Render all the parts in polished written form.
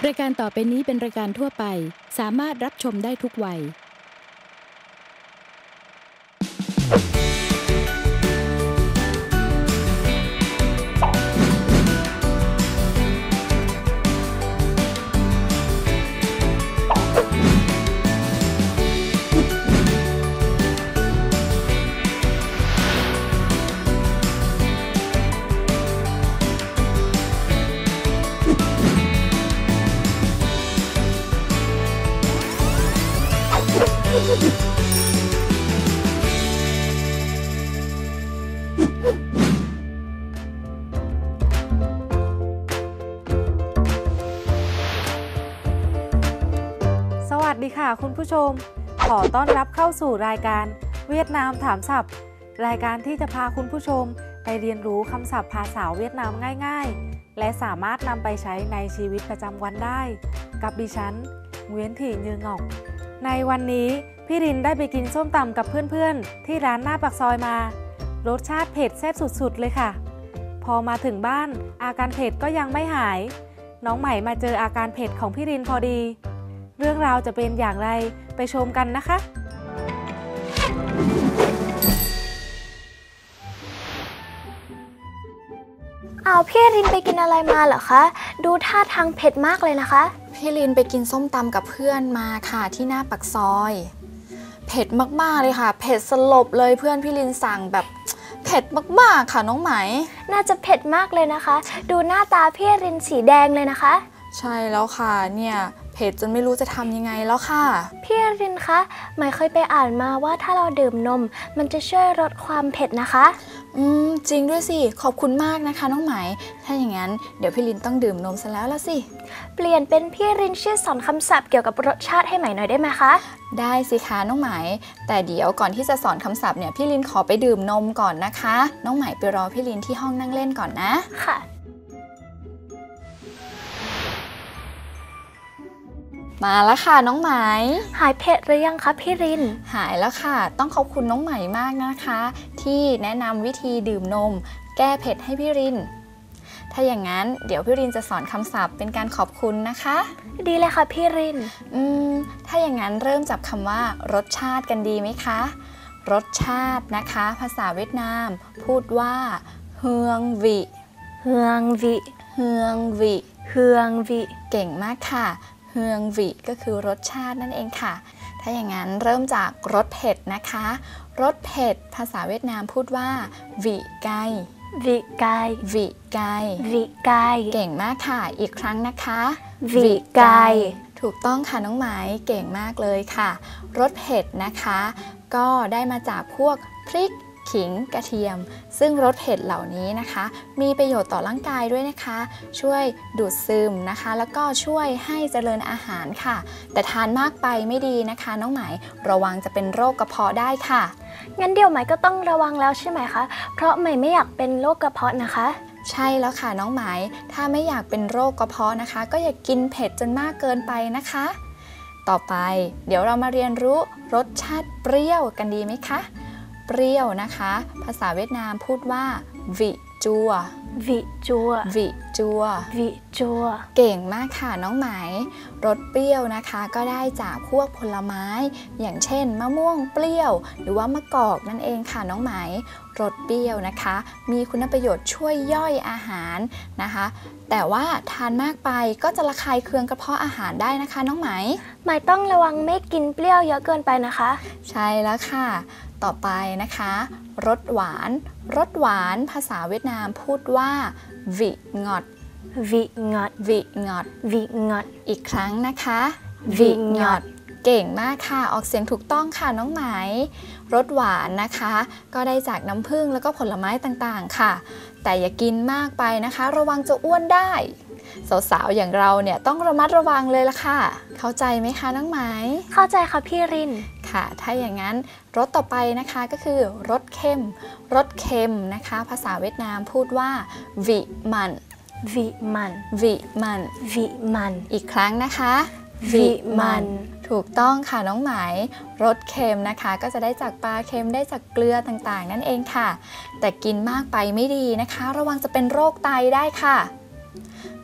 รายการต่อไปนี้เป็นรายการทั่วไปสามารถรับชมได้ทุกวัยสวัสดีค่ะคุณผู้ชมขอต้อนรับเข้าสู่รายการเวียดนามถามศัพท์รายการที่จะพาคุณผู้ชมไปเรียนรู้คำศัพท์ภาษาเวียดนามง่ายๆและสามารถนำไปใช้ในชีวิตประจำวันได้กับดิฉันเวียนถี่ยืงอกในวันนี้พี่รินได้ไปกินส้มตำกับเพื่อนๆที่ร้านหน้าปากซอยมารสชาติเผ็ดแซ่บสุดๆเลยค่ะพอมาถึงบ้านอาการเผ็ดก็ยังไม่หายน้องใหม่มาเจออาการเผ็ดของพี่รินพอดีเรื่องราวจะเป็นอย่างไรไปชมกันนะคะพี่รินไปกินอะไรมาเหรอคะดูท่าทางเผ็ดมากเลยนะคะพี่รินไปกินส้มตำกับเพื่อนมาค่ะที่หน้าปากซอยเผ็ดมากๆเลยค่ะเผ็ดสลบเลยเพื่อนพี่รินสั่งแบบเผ็ดมากๆค่ะน้องไหมน่าจะเผ็ดมากเลยนะคะดูหน้าตาพี่รินสีแดงเลยนะคะใช่แล้วค่ะเนี่ยเผ็ดจนไม่รู้จะทำยังไงแล้วค่ะพี่รินคะหมายเคยไปอ่านมาว่าถ้าเราดื่มนมมันจะช่วยลดความเผ็ดนะคะจริงด้วยสิขอบคุณมากนะคะน้องไหมถ้าอย่างนั้นเดี๋ยวพี่รินต้องดื่มนมซะแล้วละสิเปลี่ยนเป็นพี่รินช่วยสอนคำศัพท์เกี่ยวกับรสชาติให้ใหม่หน่อยได้ไหมคะได้สิคะน้องไหมแต่เดี๋ยวก่อนที่จะสอนคำศัพท์เนี่ยพี่รินขอไปดื่มนมก่อนนะคะน้องไหมไปรอพี่รินที่ห้องนั่งเล่นก่อนนะค่ะมาแล้วค่ะน้องไหมหายเผ็ดหรือยังคะพี่รินหายแล้วค่ะต้องขอบคุณน้องไหมมากนะคะที่แนะนำวิธีดื่มนมแก้เผ็ดให้พี่รินถ้าอย่างนั้นเดี๋ยวพี่รินจะสอนคำศัพท์เป็นการขอบคุณนะคะดีเลยค่ะพี่รินถ้าอย่างนั้นเริ่มจากคำว่ารสชาติกันดีไหมคะรสชาตินะคะภาษาเวียดนามพูดว่าเฮืองวิเฮืองวิเฮืองวิเฮืองวิเก่งมากค่ะเฮืองวิก็คือรสชาตินั่นเองค่ะถ้าอย่างนั้นเริ่มจากรสเผ็ดนะคะรสเผ็ดภาษาเวียดนามพูดว่าวิไกวิไกวิไกวิไกเก่งมากค่ะอีกครั้งนะคะวิไกถูกต้องค่ะน้องไหมเก่งมากเลยค่ะรสเผ็ดนะคะก็ได้มาจากพวกพริกขิงกระเทียมซึ่งรสเผ็ดเหล่านี้นะคะมีประโยชน์ต่อร่างกายด้วยนะคะช่วยดูดซึมนะคะแล้วก็ช่วยให้เจริญอาหารค่ะแต่ทานมากไปไม่ดีนะคะน้องไหมระวังจะเป็นโรคกระเพาะได้ค่ะงั้นเดี๋ยวไหมก็ต้องระวังแล้วใช่ไหมคะเพราะไหมไม่อยากเป็นโรคกระเพาะนะคะใช่แล้วค่ะน้องไหมถ้าไม่อยากเป็นโรคกระเพาะนะคะก็อย่ากินเผ็ดจนมากเกินไปนะคะต่อไปเดี๋ยวเรามาเรียนรู้รสชาติเปรี้ยวกันดีไหมคะเปรี้ยวนะคะภาษาเวียดนามพูดว่าวิจัววิจัววิจัววิจัวเก่งมากค่ะน้องไหมรสเปรี้ยวนะคะก็ได้จากพวกผลไม้อย่างเช่นมะม่วงเปรี้ยวหรือว่ามะกอกนั่นเองค่ะน้องไหมรสเปรี้ยวนะคะมีคุณประโยชน์ช่วยย่อยอาหารนะคะแต่ว่าทานมากไปก็จะระคายเคืองกระเพาะอาหารได้นะคะน้องไหมต้องระวังไม่กินเปรี้ยวเยอะเกินไปนะคะใช่แล้วค่ะต่อไปนะคะรสหวานรสหวานภาษาเวียดนามพูดว่าวิงอดวิงอดวิงอดวิงอดอีกครั้งนะคะวิงอดเก่งมากค่ะออกเสียงถูกต้องค่ะน้องไหมรสหวานนะคะก็ได้จากน้ำผึ้งแล้วก็ผลไม้ต่างๆค่ะแต่อย่ากินมากไปนะคะระวังจะอ้วนได้สาวๆอย่างเราเนี่ยต้องระมัดระวังเลยล่ะค่ะเข้าใจไหมคะน้องไหมเข้าใจค่ะพี่รินค่ะถ้าอย่างนั้นรสต่อไปนะคะก็คือรสเค็มรสเค็มนะคะภาษาเวียดนามพูดว่าวิมันวิมันวิมันวิมันอีกครั้งนะคะวิมันถูกต้องค่ะน้องไหมรสเค็มนะคะก็จะได้จากปลาเค็มได้จากเกลือต่างๆนั่นเองค่ะแต่กินมากไปไม่ดีนะคะระวังจะเป็นโรคไตได้ค่ะ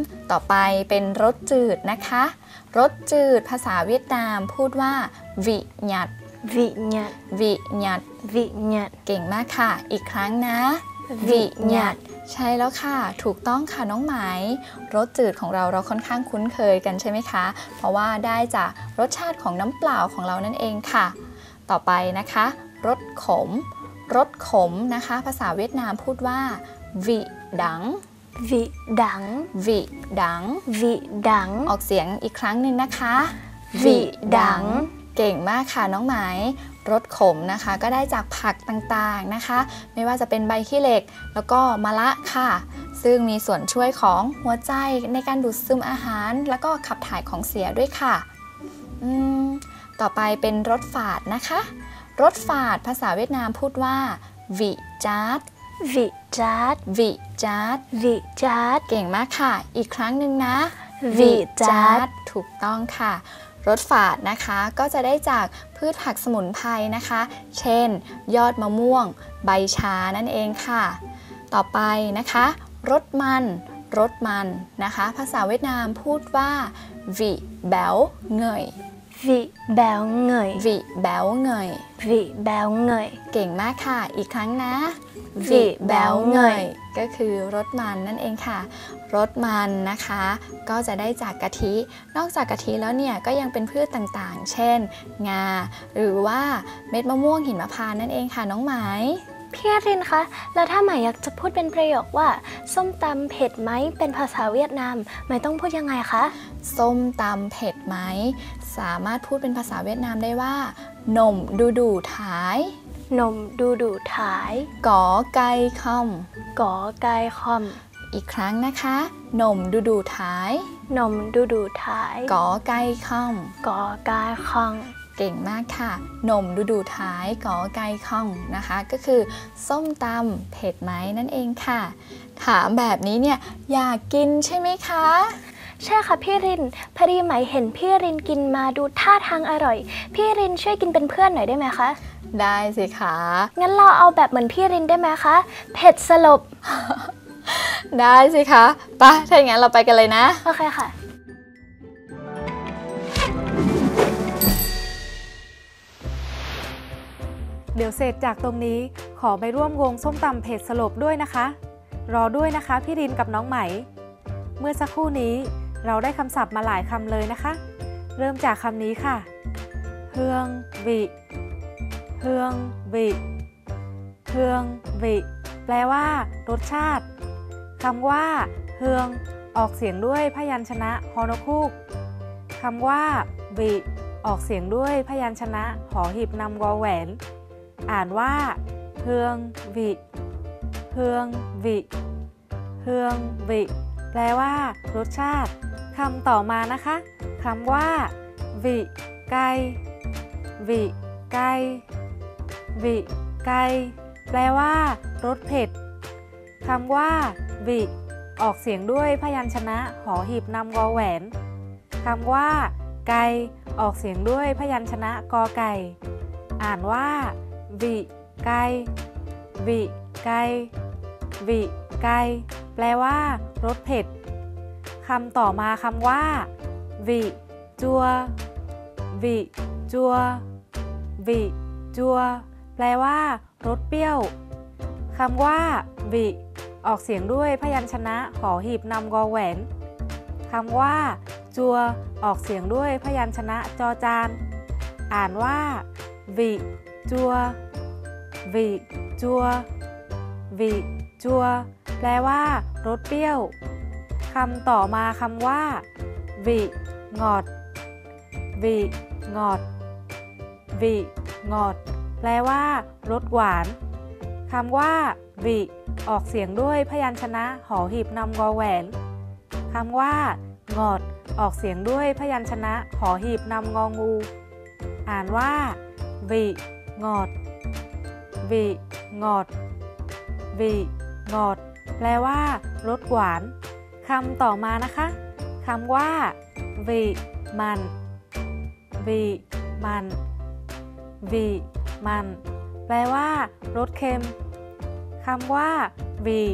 ต่อไปเป็นรสจืดนะคะรสจืดภาษาเวียดนามพูดว่าวิญญัตวิญญัตวิญญัตวิญญัตเก่งมากค่ะอีกครั้งนะวิญญัตใช่แล้วค่ะถูกต้องค่ะน้องไหมรสจืดของเราค่อนข้างคุ้นเคยกันใช่ไหมคะเพราะว่าได้จากรสชาติของน้ำเปล่าของเรานั่นเองค่ะต่อไปนะคะรสขมรสขมนะคะภาษาเวียดนามพูดว่าวิดังวิดังวิดังวิดังออกเสียงอีกครั้งหนึ่งนะคะวิดังเก่งมากค่ะน้องไหมรสขมนะคะก็ได้จากผักต่างๆนะคะไม่ว่าจะเป็นใบขี้เหล็กแล้วก็มะระค่ะซึ่งมีส่วนช่วยของหัวใจในการดูดซึมอาหารแล้วก็ขับถ่ายของเสียด้วยค่ะต่อไปเป็นรสฝาดนะคะรสฝาดภาษาเวียดนามพูดว่าวิจาร์ดวิจาร์ดวิจาร์ดวิจาร์ดเก่งมากค่ะอีกครั้งหนึ่งนะวิจาร์ดถูกต้องค่ะรสฝาดนะคะก็จะได้จากพืชผักสมุนไพรนะคะเช่นยอดมะม่วงใบชานั่นเองค่ะต่อไปนะคะรสมันนะคะภาษาเวียดนามพูดว่าวิแบวเงยวิแบวเงยวิแบวเงยวิแบวเงยเก่งมากค่ะอีกครั้งนะวิแบวเงยก็คือรสมันนั่นเองค่ะรสมันนะคะก็จะได้จากกะทินอกจากกะทิแล้วเนี่ยก็ยังเป็นพืชต่างๆเช่นงาหรือว่าเม็ดมะม่วงหิมพานต์นั่นเองค่ะน้องไหมพี่รินคะแล้วถ้าหมายอยากจะพูดเป็นประโยคว่าส้มตำเผ็ดไหมเป็นภาษาเวียดนามหมายต้องพูดยังไงคะส้มตำเผ็ดไหมสามารถพูดเป็นภาษาเวียดนามได้ว่าหนมดูถ่ายหนมดูถ่ายก๋อไก่คอมก๋อไก่คอมอีกครั้งนะคะหนมดูถ่ายหนมดูถ่ายก๋อไก่คอมก๋อไก่คอมเก่งมากค่ะหนมดูถ่ายก๋อไก่คอมนะคะก็คือส้มตำเผ็ดไหมนั่นเองค่ะถามแบบนี้เนี่ยอยากกินใช่ไหมคะใช่ค่ะพี่รินพอดีไหมเห็นพี่รินกินมาดูท่าทางอร่อยพี่รินช่วยกินเป็นเพื่อนหน่อยได้ไหมคะได้สิคะงั้นเราเอาแบบเหมือนพี่รินได้ไหมคะเผ็ดสลบได้สิคะไปถ้าอย่างนั้นเราไปกันเลยนะโอเคค่ะเดี๋ยวเสร็จจากตรงนี้ขอไปร่วมวงส้มตำเผ็ดสลบด้วยนะคะรอด้วยนะคะพี่รินกับน้องไหมเมื่อสักครู่นี้เราได้คำศัพท์มาหลายคำเลยนะคะเริ่มจากคำนี้ค่ะเฮืองวิเฮืองวิเฮืองวิแปลว่ารสชาติคำว่าเฮืองออกเสียงด้วยพยัญชนะฮอนกฮูกคำว่าวิออกเสียงด้วยพยัญชนะหอหีบนำวอแหวนอ่านว่าเฮืองวิเฮืองวิเฮืองวิแปลว่ารสชาติคำต่อมานะคะคำว่าวิไก่วิไก่วิไก่แปลว่ารสเผ็ดคำว่าวิออกเสียงด้วยพยัญชนะหอหีบนำวอแหวนคำว่าไก่ออกเสียงด้วยพยัญชนะกอไก่อ่านว่าวิไก่วิไก่วิไก่แปลว่ารสเผ็ดคำต่อมาคำว่าวิจัววิจัววิจัวแปลว่ารสเปรี้ยวคำว่าวิออกเสียงด้วยพยัญชนะหอหีบนำกอแหวนคำว่าจัวออกเสียงด้วยพยัญชนะจอจานอ่านว่าวิจัววิจัววิจัวแปลว่ารสเปรี้ยวคำต่อมาคำว่าวิงอดวิงอดวิงอดแปลว่ารสหวานคำว่าวิออกเสียงด้วยพยัญชนะหอหีบนำวอแหวนคำว่างอดออกเสียงด้วยพยัญชนะหอหีบนำงองูอ่านว่าวิงอดวิงอดวิงอดแปลว่ารสหวานคำต่อมานะคะคำว่าวิมันวิมันวิมันแปลว่ารสเค็มคำว่าวิ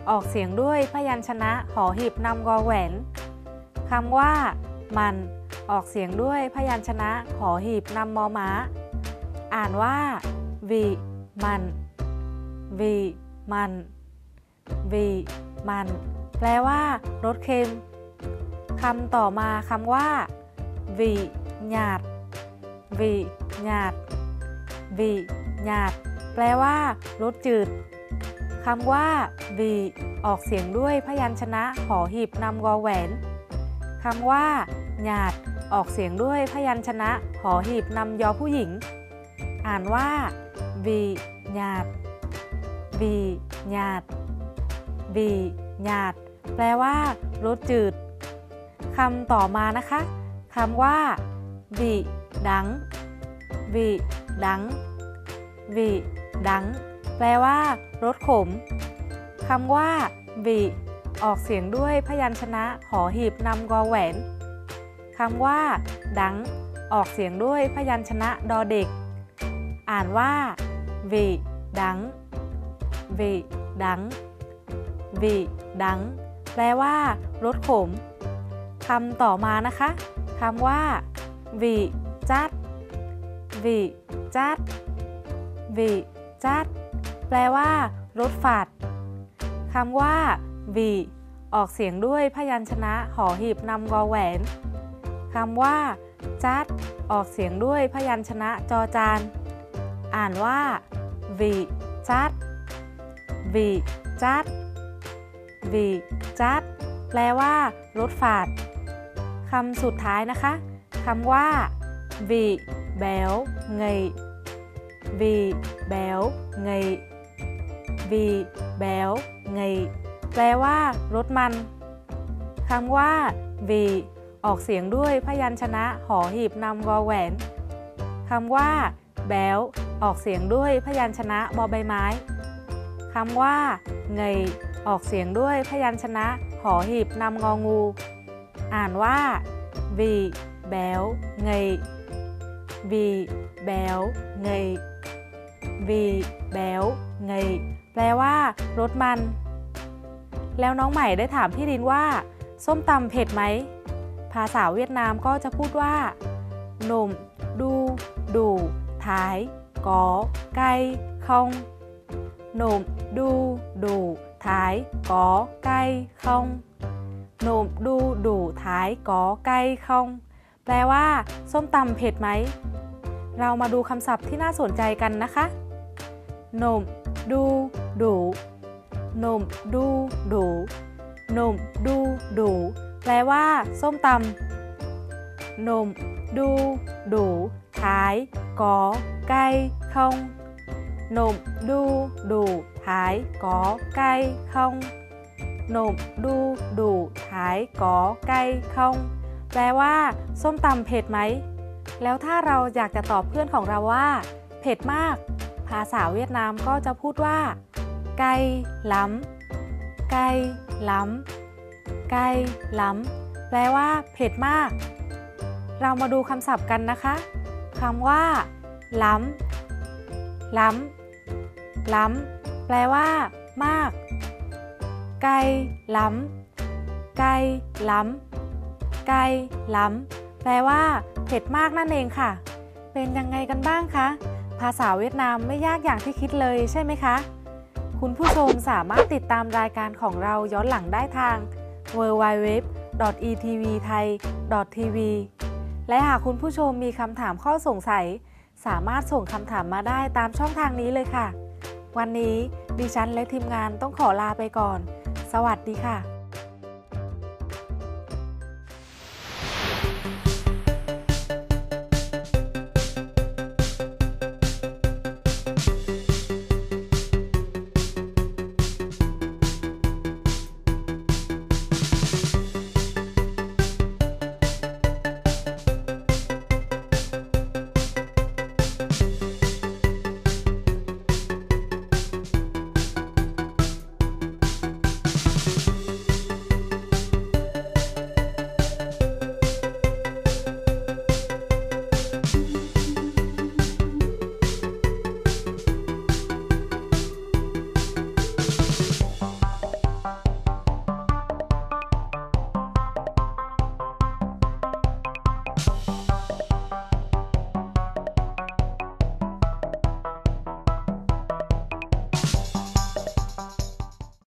ออกเสียงด้วยพยัญชนะหอหีบนำกอแหวนคำว่ามันออกเสียงด้วยพยัญชนะหอหีบนำมอม้าอ่านว่าวีมันวีมันวีมันแปลว่ารสเค็มคำต่อมาคำว่าวีหยาดวีหยาดวีหยาดแปลว่ารสจืดคำว่าวีออกเสียงด้วยพยัญชนะหอหีบนำกอแหวนคำว่าหยาดออกเสียงด้วยพยัญชนะหอหีบนำยอผู้หญิงอ่านว่าวีหยาดวีหยาดวีหยาดแปลว่ารสจืดคำต่อมานะคะคำว่าวีดังวีดังวีดังแปลว่ารสขมคำว่าวีออกเสียงด้วยพยัญชนะหอหีบนำกอแหวนคำว่าดังออกเสียงด้วยพยัญชนะดอเด็กอ่านว่าวีดังวีดังวีดังแปลว่ารสขมคำต่อมานะคะคำว่าวีจัดวีจัดวีจัดแปลว่ารสฝาดคำว่าวีออกเสียงด้วยพยัญชนะหอหีบนำกอแหวนคำว่าจัดออกเสียงด้วยพยัญชนะจอจานอ่านว่าวีจัดวีจัดวีจัดแปลว่ารสฝาดคำสุดท้ายนะคะคำว่าวีแบวเงยวีแบวเงยวีแบวเงยแปลว่ารสมันคำว่าวีออกเสียงด้วยพยัญชนะหอหีบนำกอแหวนคำว่าแบวออกเสียงด้วยพยัญชนะบอใบไม้คำว่าเงยออกเสียงด้วยพยัญชนะหอหีบนำงองูอ่านว่าวีแบวเงยวีแบวเงยวีแบวเงยแปลว่ารสมันแล้วน้องใหม่ได้ถามพี่ดินว่าส้มตำเผ็ดไหมภาษาเวียดนามก็จะพูดว่าหนุ่มดูดูท้ายกอไก่คงหนุ่มดูดูท้ายกอไก่คงหนุ่มดูดูท้ายกอไก่คงแปลว่าส้มตำเผ็ดไหมเรามาดูคำศัพท์ที่น่าสนใจกันนะคะหนุ่มดูดูหนุ่มดูดูหนุ่มดูดูแปลว่าส้มตำหนุ่มดูดูท้ายกอไก่คงหนุ่มดูดูท้ายกอไก่คงหนุ่มดูดูท้ายกอไก่คงแปลว่าส้มตำเผ็ดไหมแล้วถ้าเราอยากจะตอบเพื่อนของเราว่าเผ็ดมากภาษาเวียดนามก็จะพูดว่าไก่ล้ำไก่ล้ำไก่ล้ำแปลว่าเผ็ดมากเรามาดูคำศัพท์กันนะคะคำว่าล้ำล้ำล้ำแปลว่ามากไก่ล้ำไก่ล้ำไก่ล้ำแปลว่าเผ็ดมากนั่นเองค่ะเป็นยังไงกันบ้างคะภาษาเวียดนามไม่ยากอย่างที่คิดเลยใช่ไหมคะคุณผู้ชมสามารถติดตามรายการของเราย้อนหลังได้ทาง www.etvthai.tv และหากคุณผู้ชมมีคำถามข้อสงสัยสามารถส่งคำถามมาได้ตามช่องทางนี้เลยค่ะวันนี้ดิฉันและทีมงานต้องขอลาไปก่อนสวัสดีค่ะ